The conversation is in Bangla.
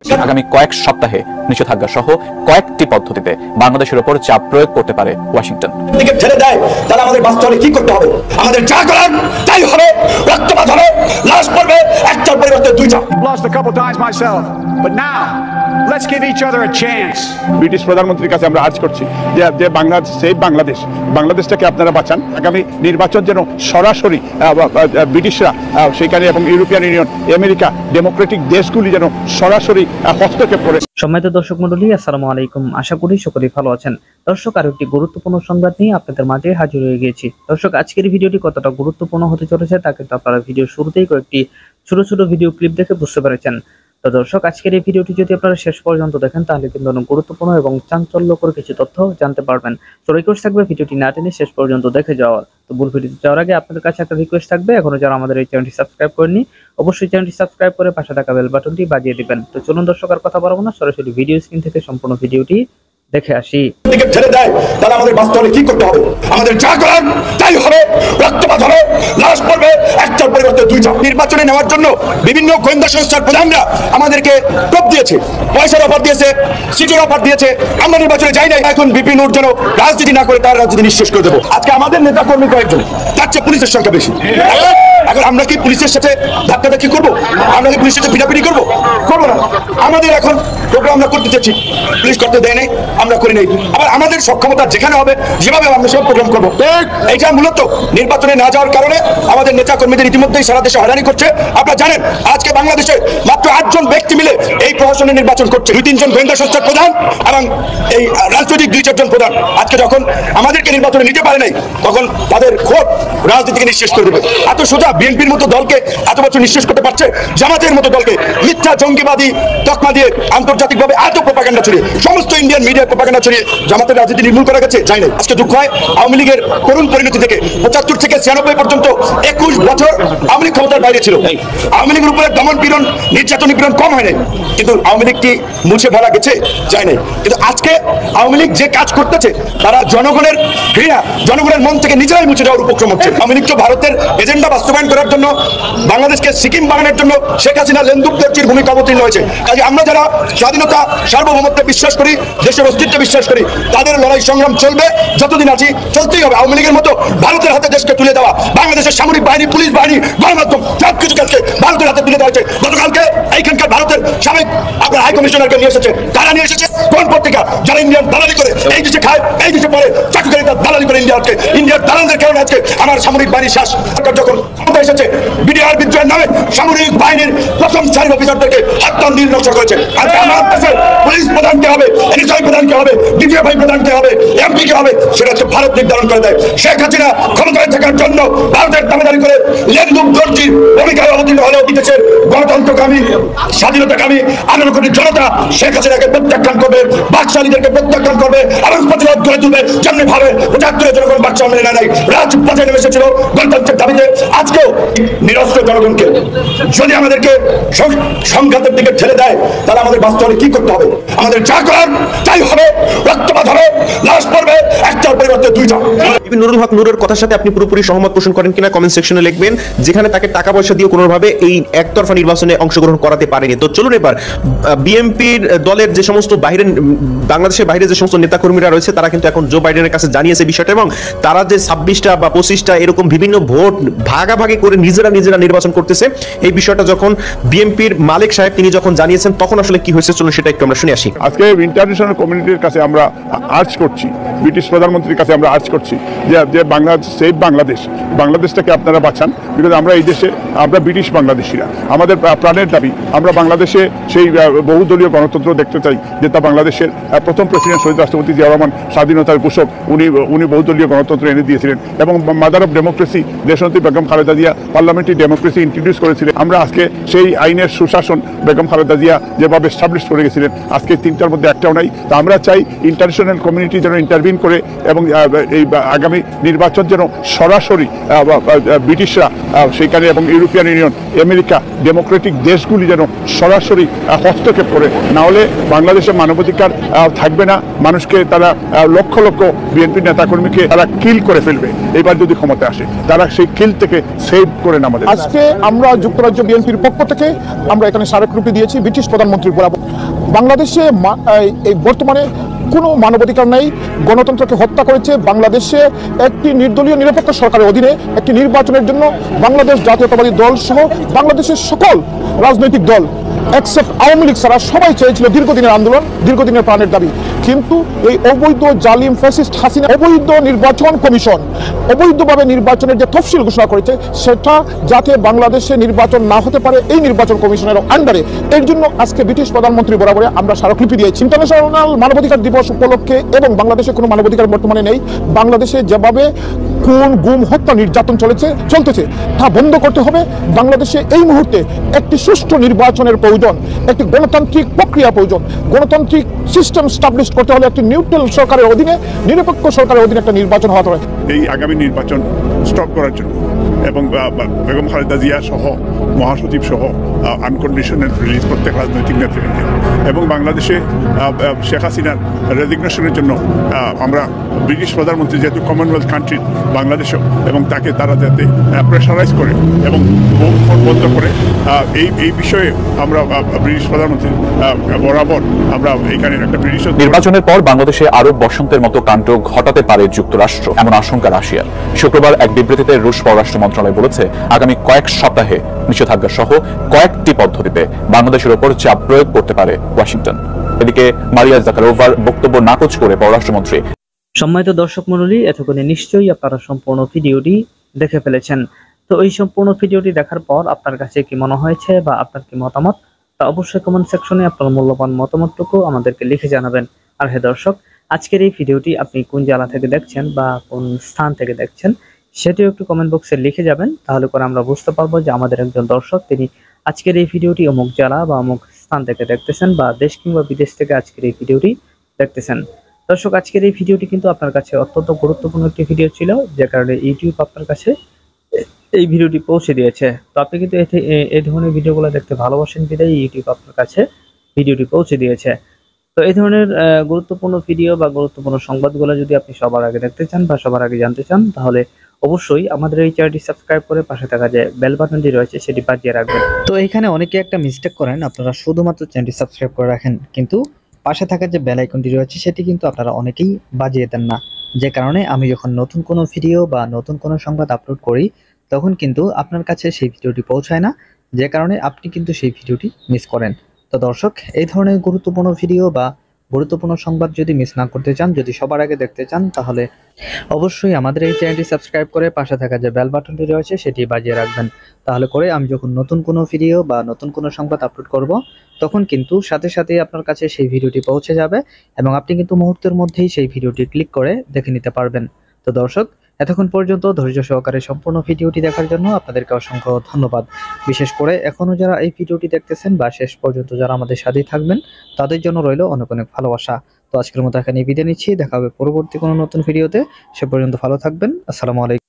আগামী কয়েক সপ্তাহে নিষেধাজ্ঞা সহ কয়েকটি পদ্ধতিতে বাংলাদেশের উপর চাপ প্রয়োগ করতে পারে ওয়াশিংটন। দিকে ঠেলে দেয় তাহলে আমাদের বাঁচতে হলে কি করতে হবে? আমাদের যা করার তাই হবে, রক্তপাত হবে, লাশ পড়বে, একটার পরিবর্তে দুইটা। Lost a couple times myself, but now let's give each other a chance. British প্রধানমন্ত্রীর কাছে আমরা আর্জ করছি যে বাংলাদেশটাকে আপনারা বাঁচান। আগামী নির্বাচন যেন সরাসরি ব্রিটিশরা সেখানে এবং ইউরোপিয়ান ইউনিয়ন, আমেরিকা, ডেমোক্রেটিক দেশগুলি যেন সরাসরি হস্তক্ষেপ করে। সম্মানিত দর্শক মণ্ডলী, আসসালামু আলাইকুম। আশা করি সকলেই ভালো আছেন। দর্শক, আরো একটি গুরুত্বপূর্ণ সংবাদ নিয়ে আপনাদের মাঝে হাজির হয়ে গিয়েছি। দর্শক, আজকের ভিডিওটি কতটা গুরুত্বপূর্ণ হতে চলেছে তা কিন্তু আপনারা ভিডিও শুরুতেই কয়েকটি ছোট ছোট ভিডিও ক্লিপ দেখে বুঝতে পেরেছেন। তো দর্শক, আজকের এই ভিডিওটি যদি আপনারা শেষ পর্যন্ত দেখেন তাহলে কিন্তু অনেক গুরুত্বপূর্ণ এবং চাঞ্চল্যকর কিছু তথ্য জানতে পারবেন। তো রিকোয়েস্ট থাকবে ভিডিওটি না টেনে শেষ পর্যন্ত দেখে যাওয়ার। তো মূল ভিডিওতে যাওয়ার আগে আপনাদের কাছে একটা রিকোয়েস্ট থাকবে, এখনো যারা আমাদের এই চ্যানেলটি সাবস্ক্রাইব করেননি অবশ্যই চ্যানেলটি সাবস্ক্রাইব করে পাশে থাকা বেল বাটনটি বাজিয়ে দিবেন। তো চলুন দর্শক, আর কথা বলবো না, সরাসরি ভিডিও স্ক্রিন থেকে সম্পূর্ণ ভিডিওটি দেখে আসি। দিকে ঠেলে দেয় তাহলে আমাদের বাঁচতে হলে কি করতে হবে? আমাদের যা করার তাই হবে, রক্তপাত হবে, লাশ পড়বে, একটার পরিবর্তে দুইটা। নির্বাচনে নেওয়ার জন্য বিভিন্ন গোয়েন্দা সংস্থার প্রধানরা আমাদেরকে টপ দিয়েছে, পয়সার অফার দিয়েছে, সিটের অফার দিয়েছে। আমরা নির্বাচনে যাই না। এখন বিপি নূর যেন রাজনীতি না করে তার রাজনীতি নিঃশেষ করে দেবো। আজকে আমাদের নেতা কর্মী কয়েকজন, তার চেয়ে পুলিশের সংখ্যা বেশি। এখন আমরা কি পুলিশের সাথে ধাক্কাধাক্কি করবো? আমরা কি পুলিশের সাথে পিটাপিটি করবো? করবো না। আমাদের এখন প্রোগ্রাম আমরা করতে চাচ্ছি, পুলিশ করতে দেয় নাই, আমরা করি নাই। আবার আমাদের সক্ষমতা যেখানে হবে যেভাবে আমরা সব প্রোগ্রাম করবো। এইটা মূলত নির্বাচনে না যাওয়ার কারণে আমাদের নেতা কর্মীদের ইতিমধ্যেই সারা দেশে হয়রানি করছে। আপনারা জানেন আজকে বাংলাদেশে মাত্র 8 জন ব্যক্তি মিলে এই প্রশাসনের নির্বাচন করছে। 2-3 জন গোয়েন্দা সংস্থার প্রধান এবং এই রাজনৈতিক 2-4 জন প্রধান। আজকে যখন আমাদেরকে নির্বাচনে নিতে পারে নাই তখন তাদের খোঁজ রাজনীতিকে নিঃশেষ করে দেবে। এত সোজা বিএনপির মতো দলকে এত বছর নিঃশেষ করতে পারছে, জামাতের মতো দলকে মিথ্যা জঙ্গিবাদী তকমা দিয়ে আন্তর্জাতিকভাবে এত প্রোপাগান্ডা ছড়িয়ে, সমস্ত ইন্ডিয়ান মিডিয়া প্রোপাগান্ডা ছড়িয়ে জামাতের রাজনীতি নির্মূল করা গেছে, যায় না। আজকে দুঃখ হয় আওয়ামী লীগের করুণ পরিণতি থেকে 75 থেকে 96 পর্যন্ত 21 বছর আওয়ামী লীগ ক্ষমতার বাইরে ছিল। আওয়ামী লীগের উপরে দমন পীড়ন, নির্যাতন নিপীড়ন কম হয় নাই, কিন্তু আওয়ামী লীগ কি মুছে ফেলা গেছে? যায় নাই। কিন্তু আজকে আওয়ামী লীগ যে কাজ করতেছে তারা জনগণের ঘৃণা, জনগণের মন থেকে নিজেরাই মুছে যাওয়ার উপক্রম হচ্ছে। আওয়ামী লীগ তো ভারতের এজেন্ডা বাস্তবায়ন করার জন্য, বাংলাদেশকে সিকিম বানানোর জন্য শেখ হাসিনা লেন্দুপদর্জির ভূমিকা অবতীর্ণ হয়েছে। কাজে আমরা যারা স্বাধীনতা, সার্বভৌমত্বে বিশ্বাস করি, দেশের অস্তিত্বে বিশ্বাস করি, তাদের লড়াই সংগ্রাম চলবে, যতদিন আছি চলতেই হবে। আওয়ামী লীগের মতো ভারতের হাতে দেশকে তুলে দেওয়া, বাংলাদেশের সামরিক বাহিনী, পুলিশ বাহিনী, গণমাধ্যম সবকিছু কালকে ভারতের হাতে তুলে দেওয়া হয়েছে। গতকালকে এইখানকার ভারতের সাবেক আপনার হাই কমিশনারকে নিয়ে এসেছে। কারা নিয়ে এসেছে? কোন পত্রিকা? যারা ইন্ডিয়ান দালালি করে, এই দেশে খায়, এই দেশে পরে চাকরিকারী দালালি করে ইন্ডিয়ার দালালদের কারণে আজকে আমার সামরিক বাহিনী শ্বাস জখন ক্ষমতা এসেছে বিডিআর বিদ্রোহের নামে সামরিক বাহিনীর প্রথম সারির অফিসারদেরকে হত্যা নির্লক্ষ্য করেছে। আজকে আমার দেশে পুলিশ প্রধানকে হবে, এনএসআই প্রধানকে হবে, ডিজিএফআই প্রধানকে হবে, এমপি কে হবে, সেটা হচ্ছে ভারত নির্ধারণ করে দেয়। শেখ হাসিনা ক্ষমতায় থাকার জন্য ভারতের দাবিদারি করে লেন্দুপদর্জির ভূমিকায় অবতীর্ণ হলেও বিদেশের গণতন্ত্রকামী, স্বাধীনতাকামী 18 কোটি জনতা শেখ হাসিনাকে প্রত্যাখ্যান করবে, বাকশালীদেরকে প্রত্যাখ্যান করবে এবং প্রতিরোধ করে তুলবে। যেমনি ভাবে 75 জনগণ বাকশাল মেনে নেয় নাই, রাজপথে নেমে এসেছিল গণতন্ত্রের দাবিতে। আজকেও নিরস্ত্র জনগণকে যদি আমাদেরকে সংঘাতের দিকে ঠেলে দেয় তাহলে আমাদের বাঁচতে হলে কি করতে হবে? আমাদের যা করার তাই হবে, রক্তপাত হবে, লাশ পড়বে, একটার পরিবর্তে দুইটা। নুরুল হক নুরের কথার সাথে আপনি পুরোপুরি সহমত পোষণ করেন কিনা কমেন্ট সেকশনে লিখবেন, যেখানে তাকে টাকা পয়সা দিয়ে কোনোভাবে এই একতরফা নির্বাচনে অংশগ্রহণ করাতে পারেনি। তো চলুন এবার বিএনপির দলের যে সমস্ত বাংলাদেশের বাইরে যে সমস্ত নেতাকর্মীরা রয়েছে তারা কিন্তু এখন জো বাইডেনের কাছে জানিয়েছে বিষয়টা, এবং তারা যে 26টা বা 25টা এরকম বিভিন্ন ভোট ভাগাভাগি করে নিজেরা নির্বাচন করতেছে, এই বিষয়টা যখন বিএনপির মালিক সাহেব তিনি যখন জানিয়েছেন তখন আসলে কি হয়েছে চলুন সেটা একটু আমরা শুনে আসি। আজকে ইন্টারন্যাশনাল কমিউনিটির কাছে আমরা আর্জ করছি, ব্রিটিশ প্রধানমন্ত্রীর কাছে আমরা আর্জ করছি যে বাংলাদেশটাকে আপনারা বাঁচান। বিকজ আমরা এই দেশে, আমরা ব্রিটিশ বাংলাদেশিরা, আমাদের প্রাণের দাবি আমরা বাংলাদেশে সেই বহুদলীয় গণতন্ত্র দেখতে চাই যেটা বাংলাদেশের প্রথম প্রেসিডেন্ট শহীদ রাষ্ট্রপতি জিয়া রহমান স্বাধীনতার ঘোষক, উনি বহুদলীয় গণতন্ত্র এনে দিয়েছিলেন এবং মাদার অফ ডেমোক্রেসি দেশনেত্রী Begum Khaleda Zia parliamentary democracy introduce করেছিলেন। আমরা আজকে সেই আইনের সুশাসন বেগম খালেদা জিয়া যেভাবে এস্টাবলিশ করে গেছিলেন, আজকে 3টার মধ্যে একটাও নাই। তো আমরা চাই ইন্টারন্যাশনাল কমিউনিটি যেন ইন্টারভিন করে এবং এই আগামী নির্বাচন যেন সরাসরি ব্রিটিশরা সেখানে এবং ইউরোপিয়ান ইউনিয়ন, আমেরিকা, ডেমোক্রেটিক দেশগুলি যেন সরাসরি হস্তক্ষেপ করে, না হলে বাংলাদেশের মানবাধিকার থাকবে না। মানুষকে তারা লক্ষ লক্ষ বিএনপি নেতাকর্মীকে তারা কিল করে ফেলবে এবার যদি ক্ষমতা আসে, তারা সেই কিল থেকে সেভ করে না আমাদের। আজকে আমরা যুক্তরাজ্য বিএনপির পক্ষ থেকে আমরা এখানে স্মারকলিপি দিয়েছি ব্রিটিশ প্রধানমন্ত্রীর বরাবর। বাংলাদেশে এই বর্তমানে কোনো মানবাধিকার নেই, গণতন্ত্রকে হত্যা করেছে। বাংলাদেশে একটি নির্দলীয় নিরপেক্ষ সরকারের অধীনে একটি নির্বাচনের জন্য বাংলাদেশ জাতীয়তাবাদী দল সহ বাংলাদেশের সকল রাজনৈতিক দল এক্সেপ্ট আওয়ামী লীগ ছাড়া সবাই চেয়েছিল দীর্ঘদিনের আন্দোলন, দীর্ঘদিনের প্রাণের দাবি। কিন্তু এই অবৈধ জালিম ফ্যাসিস্ট হাসিনা অবৈধ নির্বাচন কমিশন অবৈধভাবে নির্বাচনের যে তফসিল ঘোষণা করেছে, সেটা যাতে বাংলাদেশে নির্বাচন না হতে পারে এই নির্বাচন কমিশনের আন্ডারে, এর জন্য আজকে ব্রিটিশ প্রধানমন্ত্রী বরাবরে আমরা স্মারকলিপি দিয়েছি। ইন্টারন্যাশনাল মানবাধিকার দিবস উপলক্ষে এবং বাংলাদেশে কোনো মানবাধিকার বর্তমানে নেই। বাংলাদেশে যেভাবে খুন, গুম, হত্যা, নির্যাতন চলতেছে তা বন্ধ করতে হবে। বাংলাদেশে এই মুহূর্তে একটি সুষ্ঠু নির্বাচনের প্রয়োজন, একটি গণতান্ত্রিক প্রক্রিয়া প্রয়োজন। গণতান্ত্রিক সিস্টেম স্টাবলিশ করতে হলে একটি নিউট্রাল সরকারের অধীনে, নিরপেক্ষ সরকারের অধীনে একটা নির্বাচন হওয়া দরকার। এই আগামী নির্বাচন স্টপ করার জন্য এবং বেগম খালেদা জিয়া সহ মহাসচিব সহ আনকন্ডিশনাল রিলিজ প্রত্যেক রাজনৈতিক নেতৃবৃন্দের এবং বাংলাদেশে শেখ হাসিনার রেজিগনেশনের জন্য আমরা ব্রিটিশ প্রধানমন্ত্রী যেহেতু কমনওয়েলথ কান্ট্রি বাংলাদেশও, এবং তাকে তারা যাতে প্রেশারাইজ করে এবং বন্ধ করে এই বিষয়ে আমরা ব্রিটিশ প্রধানমন্ত্রী বরাবর আমরা এখানে একটা ব্রিটিশ নির্বাচনের পর বাংলাদেশে আরব বসন্তের মতো কাণ্ড ঘটাতে পারে যুক্তরাষ্ট্র, এমন আশঙ্কা রাশিয়ার। শুক্রবার এক বিবৃতিতে রুশ পররাষ্ট্র মন্ত্রণালয় বলেছে, আগামী কয়েক সপ্তাহে নিষেধাজ্ঞা সহ কয়েকটি পদ্ধতিতে বাংলাদেশের উপর চাপ প্রয়োগ করতে পারে ওয়াশিংটন। এদিকে মারিয়া জাকারোভার বক্তব্য নাকচ করে পররাষ্ট্রমন্ত্রী। সম্মানিত দর্শক মণ্ডলী, এতক্ষণে নিশ্চয়ই আপনারা সম্পূর্ণ ভিডিওটি দেখে ফেলেছেন। তো এই সম্পূর্ণ ভিডিওটি দেখার পর আপনার কাছে কি মনে হয়েছে বা আপনার কি মতামত, তা অবশ্যই কমেন্ট সেকশনে আপনার মূল্যবান মতামতটুকু আমাদেরকে লিখে জানাবেন। আর হ্যাঁ দর্শক, আজকের এই ভিডিওটি আপনি কোন জেলা থেকে দেখছেন বা কোন স্থান থেকে দেখছেন সেটিও একটু কমেন্ট বক্সে লিখে যাবেন, তাহলে করে আমরা বুঝতে পারবো যে আমাদের একজন দর্শক তিনি আজকের এই ভিডিওটি অমুক জেলা বা অমুক স্থান থেকে দেখতেছেন বা দেশ কিংবা বিদেশ থেকে আজকের এই ভিডিওটি দেখতেছেন। দর্শক, আজকের এই ভিডিওটি কিন্তু আপনার কাছে অত্যন্ত গুরুত্বপূর্ণ একটি ভিডিও ছিল, যে কারণে ইউটিউব আপনার কাছে এই ভিডিওটি পৌঁছে দিয়েছে। তো আপনি কিন্তু এই ধরনের ভিডিওগুলো দেখতে ভালোবাসেন বিধায় ইউটিউব আপনার কাছে ভিডিওটি পৌঁছে দিয়েছে। তো এই ধরনের গুরুত্বপূর্ণ ভিডিও বা গুরুত্বপূর্ণ সংবাদগুলো যদি আপনি সবার আগে দেখতে চান বা সবার আগে জানতে চান, তাহলে অবশ্যই আমাদের এই চ্যানেলটি সাবস্ক্রাইব করে পাশে থাকা যে বেল বাটনটি রয়েছে সেটি বাজিয়ে রাখবেন। তো এখানে অনেকে একটা মিস্টেক করেন, আপনারা শুধুমাত্র চ্যানেলটি সাবস্ক্রাইব করে রাখেন, কিন্তু পাশে থাকা যে বেল আইকনটি রয়েছে সেটি কিন্তু আপনারা অনেকেই বাজিয়ে দেন না, যে কারণে আমি যখন নতুন কোনো ভিডিও বা নতুন কোনো সংবাদ আপলোড করি তখন কিন্তু আপনার কাছে সেই ভিডিওটি পৌঁছায় না, যে কারণে আপনি কিন্তু সেই ভিডিওটি মিস করেন। তো দর্শক, এই ধরনের গুরুত্বপূর্ণ ভিডিও বা গুরুত্বপূর্ণ সংবাদ যদি মিস না করতে চান, যদি সবার আগে দেখতে চান, তাহলে অবশ্যই আমাদের এই চ্যানেলটি সাবস্ক্রাইব করে পাশে থাকা যে বেল বাটনটি রয়েছে সেটি বাজিয়ে রাখবেন, তাহলে করে আমি যখন নতুন কোনো ভিডিও বা নতুন কোনো সংবাদ আপলোড করব তখন কিন্তু সাথে সাথে আপনার কাছে সেই ভিডিওটি পৌঁছে যাবে এবং আপনি কিন্তু মুহূর্তের মধ্যেই সেই ভিডিওটি ক্লিক করে দেখে নিতে পারবেন। তো দর্শক, এতক্ষণ পর্যন্ত ধৈর্য সহকারে সম্পূর্ণ ভিডিওটি দেখার জন্য আপনাদেরকে অসংখ্য ধন্যবাদ। বিশেষ করে এখনো যারা এই ভিডিওটি দেখতেছেন বা শেষ পর্যন্ত যারা আমাদের সাথেই থাকবেন, তাদের জন্য রইল অনেক অনেক ভালোবাসা। তো আজকের মতো এখানে বিদায় নিচ্ছি, দেখা হবে পরবর্তী কোনো নতুন ভিডিওতে। সে পর্যন্ত ভালো থাকবেন। আসসালামু আলাইকুম।